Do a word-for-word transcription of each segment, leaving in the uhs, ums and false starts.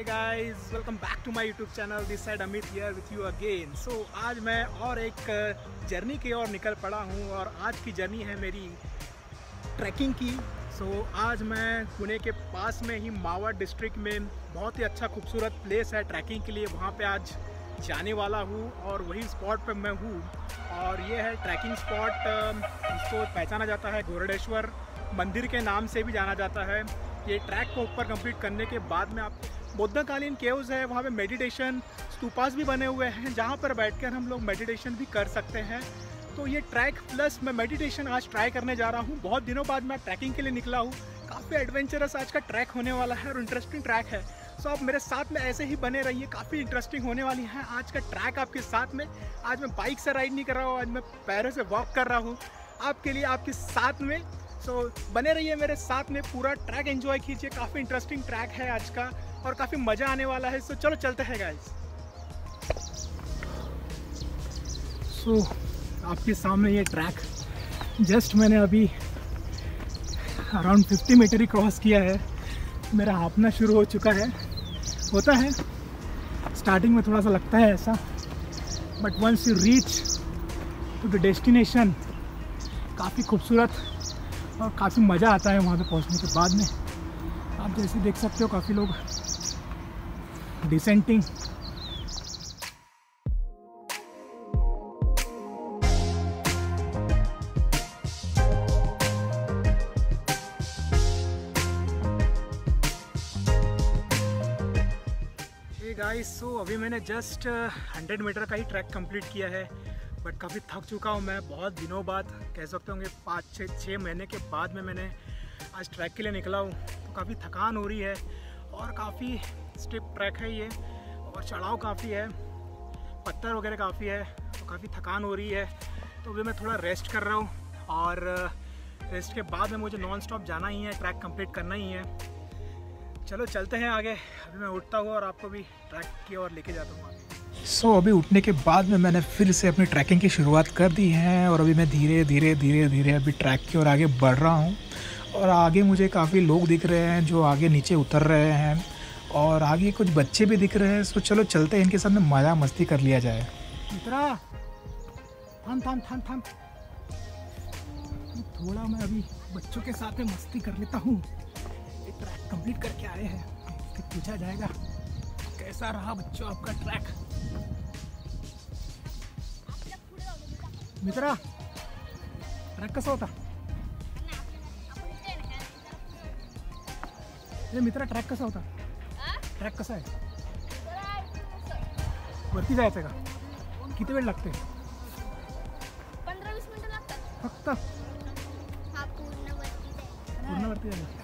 Guys, welcome back to my YouTube channel. This side Amit here with you again. So आज मैं और एक journey की ओर निकल पड़ा हूँ और आज की जर्नी है मेरी ट्रैकिंग की। सो so, आज मैं पुणे के पास में ही मावा डिस्ट्रिक्ट में बहुत ही अच्छा खूबसूरत प्लेस है ट्रैकिंग के लिए, वहाँ पे आज जाने वाला हूँ और वही स्पॉट पे मैं हूँ। और ये है ट्रैकिंग स्पॉट, इसको पहचाना जाता है गोरडेश्वर मंदिर के नाम से भी जाना जाता है। ये ट्रैक को ऊपर कंप्लीट करने के बाद में आप बुद्धकालीन केव्स है, वहाँ पे मेडिटेशन स्तूपास भी बने हुए हैं जहाँ पर बैठकर हम लोग मेडिटेशन भी कर सकते हैं। तो ये ट्रैक प्लस मैं मेडिटेशन आज ट्राई करने जा रहा हूँ। बहुत दिनों बाद मैं ट्रैकिंग के लिए निकला हूँ। काफ़ी एडवेंचरस आज का ट्रैक होने वाला है और इंटरेस्टिंग ट्रैक है। सो आप मेरे साथ में ऐसे ही बने रहिए, काफ़ी इंटरेस्टिंग होने वाली है आज का ट्रैक आपके साथ में। आज मैं बाइक से राइड नहीं कर रहा हूँ, आज मैं पैरों से वॉक कर रहा हूँ आपके लिए, आपके साथ में। सो so, बने रहिए मेरे साथ में, पूरा ट्रैक एंजॉय कीजिए। काफ़ी इंटरेस्टिंग ट्रैक है आज का और काफ़ी मज़ा आने वाला है। सो so, चलो चलते हैं गाइस। सो so, आपके सामने ये ट्रैक जस्ट मैंने अभी अराउंड फिफ्टी मीटर ही क्रॉस किया है। मेरा हांफना शुरू हो चुका है। होता है स्टार्टिंग में, थोड़ा सा लगता है ऐसा, but once you reach to the destination काफ़ी खूबसूरत और काफ़ी मज़ा आता है वहाँ पे पहुँचने के बाद में। आप जैसे देख सकते हो काफ़ी लोग डिसेंटिंग गाइस। सो अभी मैंने जस्ट हंड्रेड मीटर का ही ट्रैक कंप्लीट किया है, बट काफ़ी थक चुका हूँ मैं। बहुत दिनों बाद, कह सकते होंगे पाँच छः छः महीने के बाद में मैंने आज ट्रैक के लिए निकला हूँ। तो काफ़ी थकान हो रही है और काफ़ी स्टिप ट्रैक है ये, और चढ़ाव काफ़ी है, पत्थर वगैरह काफ़ी है, तो काफ़ी थकान हो रही है। तो अभी मैं थोड़ा रेस्ट कर रहा हूँ और रेस्ट के बाद में मुझे नॉन स्टॉप जाना ही है, ट्रैक कंप्लीट करना ही है। चलो चलते हैं आगे। अभी मैं उठता हूँ और आपको भी ट्रैक की ओर लेके जाता हूँ आगे। सो so, अभी उठने के बाद में मैंने फिर से अपनी ट्रैकिंग की शुरुआत कर दी है और अभी मैं धीरे धीरे धीरे धीरे अभी ट्रैक की ओर आगे बढ़ रहा हूँ। और आगे मुझे काफ़ी लोग दिख रहे हैं जो आगे नीचे उतर रहे हैं और आगे कुछ बच्चे भी दिख रहे हैं। सो चलो चलते हैं, इनके साथ में मज़ा मस्ती कर लिया जाए। मित्रा थम थम थम थम थोड़ा मैं अभी बच्चों के साथ में मस्ती कर लेता हूँ। ट्रैक कंप्लीट करके आए हैं, फिर पूछा जाएगा कैसा रहा बच्चों आपका ट्रैक। मित्रा ट्रॅक कसा होता? ए मित्रा ट्रॅक कसा होता? ट्रॅक कसा आहे? वरती जायचं का? किती वेळ लागते? पंधरा वीस मिनिटं लागतात फक्त। हा पूर्ण वरती जायचं, पूर्ण वरती जायचं।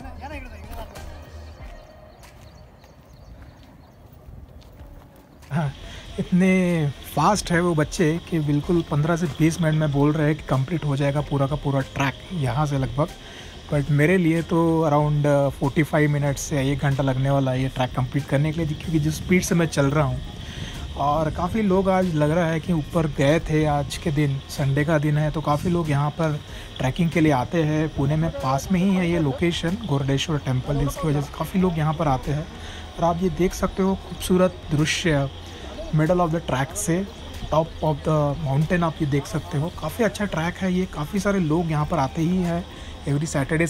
हाँ, इतने फास्ट है वो बच्चे कि बिल्कुल पंद्रह से बीस मिनट में बोल रहे हैं कि कंप्लीट हो जाएगा पूरा का पूरा ट्रैक यहाँ से लगभग। बट मेरे लिए तो अराउंड फोर्टी फाइव मिनट्स से एक घंटा लगने वाला है ये ट्रैक कंप्लीट करने के लिए, क्योंकि जिस स्पीड से मैं चल रहा हूँ। और काफ़ी लोग आज लग रहा है कि ऊपर गए थे। आज के दिन संडे का दिन है तो काफ़ी लोग यहाँ पर ट्रैकिंग के लिए आते हैं। पुणे में पास में ही है ये लोकेशन, गोरडेश्वर टेम्पल, इसकी वजह से काफ़ी लोग यहाँ पर आते हैं। और आप ये देख सकते हो खूबसूरत दृश्य मिडल ऑफ द ट्रैक से, टॉप ऑफ द माउंटेन आप ये देख सकते हो। काफ़ी अच्छा ट्रैक है ये, काफ़ी सारे लोग यहाँ पर आते ही हैं एवरी सैटरडे।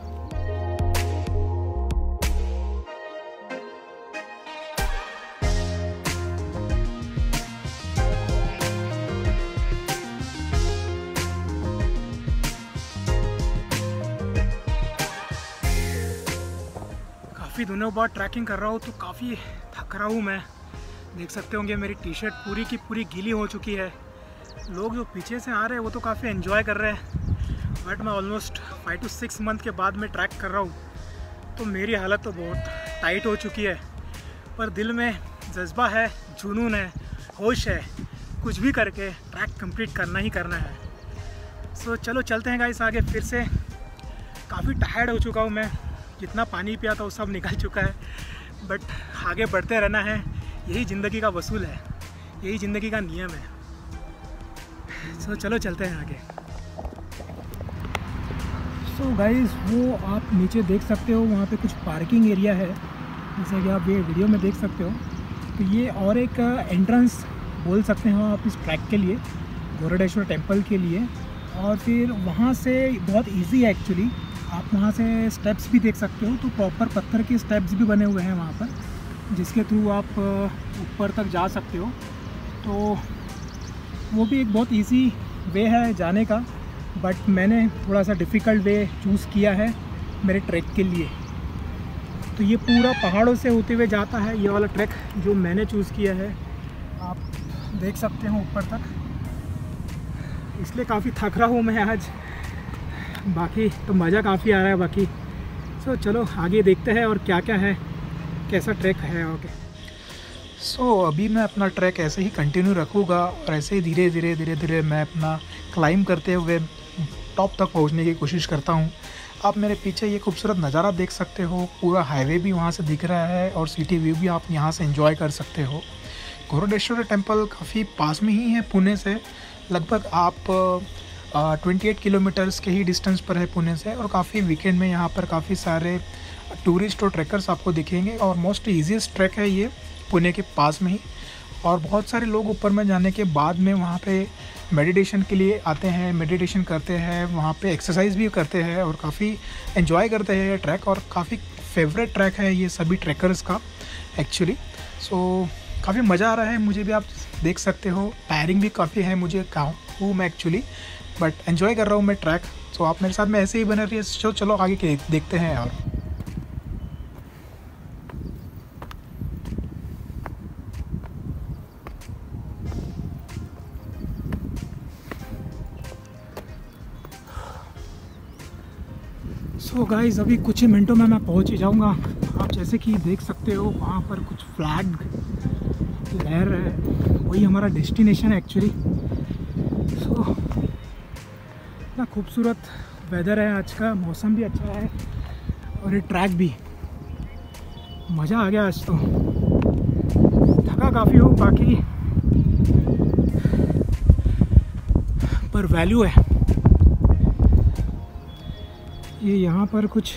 काफ़ी दिनों बाद ट्रैकिंग कर रहा हूँ तो काफ़ी थक रहा हूँ मैं। देख सकते होंगे मेरी टी शर्ट पूरी की पूरी गीली हो चुकी है। लोग जो पीछे से आ रहे हैं वो तो काफ़ी एंजॉय कर रहे हैं, बट मैं almost five to six month के बाद में ट्रैक कर रहा हूँ तो मेरी हालत तो बहुत टाइट हो चुकी है। पर दिल में जज्बा है, जुनून है, होश है, कुछ भी करके ट्रैक कंप्लीट करना ही करना है। सो चलो चलते हैं गाइस आगे। फिर से काफ़ी टायर्ड हो चुका हूँ मैं, जितना पानी पिया था वो सब निकल चुका है, बट आगे बढ़ते रहना है। यही ज़िंदगी का वसूल है, यही ज़िंदगी का नियम है। सो so, चलो चलते हैं आगे। सो so गाइस, वो आप नीचे देख सकते हो वहाँ पे कुछ पार्किंग एरिया है जैसा कि आप ये वीडियो में देख सकते हो। तो ये और एक एंट्रेंस बोल सकते हो आप इस ट्रैक के लिए, गोरडेश्वर टेम्पल के लिए। और फिर वहाँ से बहुत इजी है एक्चुअली, आप वहाँ से स्टेप्स भी देख सकते हो। तो प्रॉपर पत्थर के स्टेप्स भी बने हुए हैं वहाँ पर, जिसके थ्रू आप ऊपर तक जा सकते हो। तो वो भी एक बहुत इजी वे है जाने का, बट मैंने थोड़ा सा डिफ़िकल्ट वे चूज़ किया है मेरे ट्रैक के लिए। तो ये पूरा पहाड़ों से होते हुए जाता है, ये वाला ट्रैक जो मैंने चूज़ किया है। आप देख सकते हो ऊपर तक, इसलिए काफ़ी थक रहा हूँ मैं आज, बाकी तो मज़ा काफ़ी आ रहा है बाकी। सो चलो आगे देखते हैं और क्या क्या है, कैसा ट्रैक है। ओके सो so, अभी मैं अपना ट्रैक ऐसे ही कंटिन्यू रखूँगा और ऐसे ही धीरे धीरे धीरे धीरे मैं अपना क्लाइंब करते हुए टॉप तक पहुँचने की कोशिश करता हूँ। आप मेरे पीछे ये खूबसूरत नज़ारा देख सकते हो, पूरा हाईवे भी वहाँ से दिख रहा है और सिटी व्यू भी आप यहाँ से एंजॉय कर सकते हो। गोरडेश्वर टेम्पल काफ़ी पास में ही है पुणे से, लगभग आप अट्ठाईस किलोमीटर्स के ही डिस्टेंस पर है पुणे से। और काफ़ी वीकेंड में यहाँ पर काफ़ी सारे टूरिस्ट और ट्रैकर्स आपको दिखेंगे और मोस्ट ईजीएस्ट ट्रैक है ये पुणे के पास में ही। और बहुत सारे लोग ऊपर में जाने के बाद में वहाँ पे मेडिटेशन के लिए आते हैं, मेडिटेशन करते हैं, वहाँ पे एक्सरसाइज भी करते हैं और काफ़ी एंजॉय करते हैं ये ट्रैक। और काफ़ी फेवरेट ट्रैक है ये सभी ट्रैकर्स का एक्चुअली। सो काफ़ी मज़ा आ रहा है मुझे भी, आप देख सकते हो। टायरिंग भी काफ़ी है मुझे, हूँ मैं एक्चुअली, बट एंजॉय कर रहा हूँ मैं ट्रैक। सो आप मेरे साथ में ऐसे ही बने रहिए। सो चलो आगे के देखते हैं। और सो so गाइस अभी कुछ ही मिनटों में मैं पहुंच ही जाऊंगा। आप जैसे कि देख सकते हो वहाँ पर कुछ फ्लैग लहर है, वही हमारा डेस्टिनेशन है एक्चुअली। सो इतना खूबसूरत वेदर है आज का, मौसम भी अच्छा है और ये ट्रैक भी, मज़ा आ गया आज तो। थका काफ़ी हूँ बाकी, पर वैल्यू है। ये यहाँ पर कुछ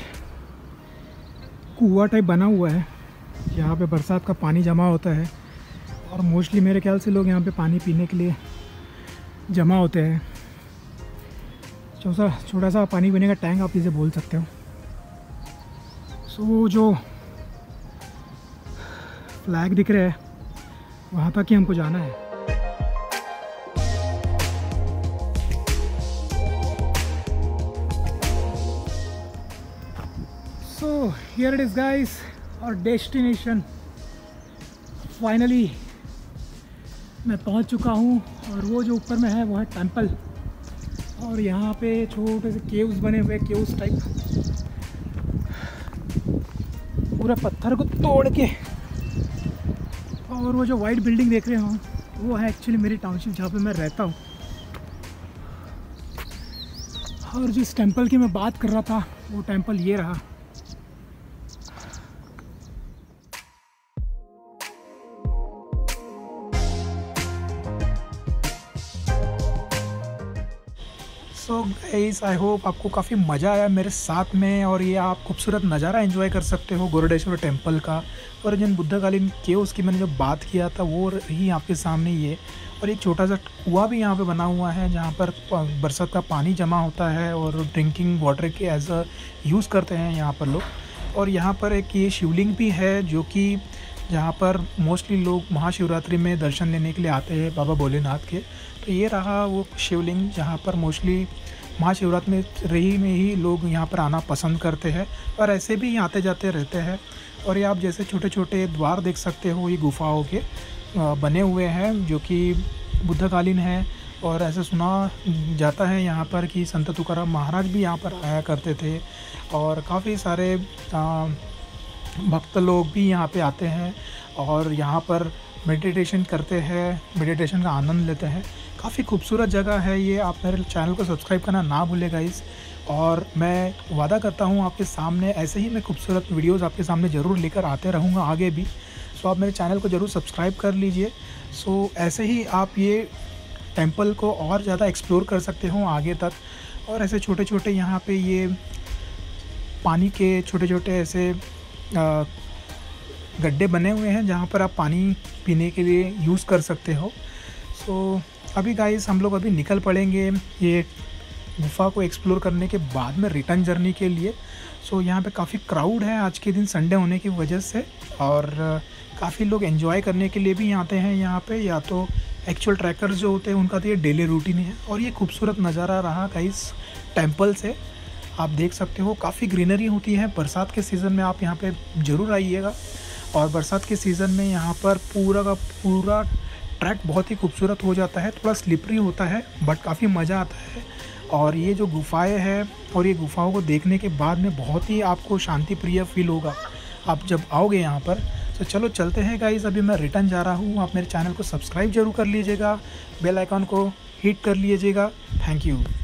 कुआं टाइप बना हुआ है, यहाँ पे बरसात का पानी जमा होता है और मोस्टली मेरे ख्याल से लोग यहाँ पे पानी पीने के लिए जमा होते हैं। छोटा छोटा सा पानी पीने का टैंक आप इसे बोल सकते हो। सो जो फ्लैग दिख रहा है वहाँ तक ही हमको जाना है। So here it is guys, our destination. Finally मैं पहुंच चुका हूं और वो जो ऊपर में है वो है टेंपल। और यहाँ पे छोटे से केव्स बने हुए, केव्स टाइप, पूरा पत्थर को तोड़ के। और वो जो वाइट बिल्डिंग देख रहे हो वो है एक्चुअली मेरी टाउनशिप जहाँ पे मैं रहता हूँ। और जिस टेंपल की मैं बात कर रहा था वो टेंपल ये रहा। सो गाइस आई होप आपको काफ़ी मज़ा आया मेरे साथ में, और ये आप खूबसूरत नज़ारा एंजॉय कर सकते हो गोरडेश्वर टेम्पल का। और जिन बुद्धकालीन केव्स की मैंने जो बात किया था वो ही आपके सामने ये। और एक छोटा सा कुआं भी यहाँ पे बना हुआ है जहाँ पर बरसात का पानी जमा होता है और ड्रिंकिंग वाटर के एज अ यूज़ करते हैं यहाँ पर लोग। और यहाँ पर एक ये शिवलिंग भी है जो कि जहाँ पर मोस्टली लोग महाशिवरात्रि में दर्शन लेने के लिए आते हैं बाबा भोलेनाथ के। तो ये रहा वो शिवलिंग जहाँ पर मोस्टली महाशिवरात्रि में रही में ही लोग यहाँ पर आना पसंद करते हैं और ऐसे भी आते जाते रहते हैं। और ये आप जैसे छोटे छोटे द्वार देख सकते हो, ये गुफाओं के बने हुए हैं जो कि बुद्धकालीन है। और ऐसे सुना जाता है यहाँ पर कि संत तुकाराम महाराज भी यहाँ पर आया करते थे और काफ़ी सारे भक्त लोग भी यहाँ पे आते हैं और यहाँ पर मेडिटेशन करते हैं, मेडिटेशन का आनंद लेते हैं। काफ़ी खूबसूरत जगह है ये। आप मेरे चैनल को सब्सक्राइब करना ना भूलें गाइस। और मैं वादा करता हूँ आपके सामने ऐसे ही मैं खूबसूरत वीडियोस आपके सामने ज़रूर लेकर आते रहूँगा आगे भी। सो आप मेरे चैनल को ज़रूर सब्सक्राइब कर लीजिए। सो ऐसे ही आप ये टेंपल को और ज़्यादा एक्सप्लोर कर सकते हो आगे तक। और ऐसे छोटे छोटे यहाँ पे ये पानी के छोटे छोटे ऐसे गड्ढे बने हुए हैं जहाँ पर आप पानी पीने के लिए यूज़ कर सकते हो। सो अभी गाइस हम लोग अभी निकल पड़ेंगे ये गुफ़ा को एक्सप्लोर करने के बाद में रिटर्न जर्नी के लिए। सो यहाँ पे काफ़ी क्राउड है आज के दिन संडे होने की वजह से, और काफ़ी लोग एंजॉय करने के लिए भी आते हैं यहाँ पे, या तो एक्चुअल ट्रैकर्स जो होते हैं उनका तो ये डेली रूटीन है। और ये खूबसूरत नज़ारा रहा गाइस टेंपल से, आप देख सकते हो काफ़ी ग्रीनरी होती है। बरसात के सीज़न में आप यहाँ पे ज़रूर आइएगा, और बरसात के सीज़न में यहाँ पर पूरा का पूरा ट्रैक बहुत ही खूबसूरत हो जाता है। थोड़ा स्लिपरी होता है बट काफ़ी मज़ा आता है। और ये जो गुफ़ाएँ हैं और ये गुफ़ाओं को देखने के बाद में बहुत ही आपको शांति प्रिय फील होगा आप जब आओगे यहाँ पर। तो चलो चलते हैं गाइस, अभी मैं रिटर्न जा रहा हूँ। आप मेरे चैनल को सब्सक्राइब जरूर कर लीजिएगा, बेल आइकॉन को हिट कर लीजिएगा। Thank you.